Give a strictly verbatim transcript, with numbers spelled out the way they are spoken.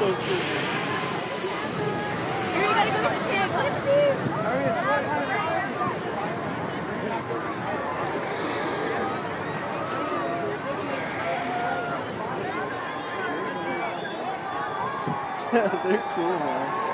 so cool. Here, you gotta go get the pig. Go get the pig. They're cool, man.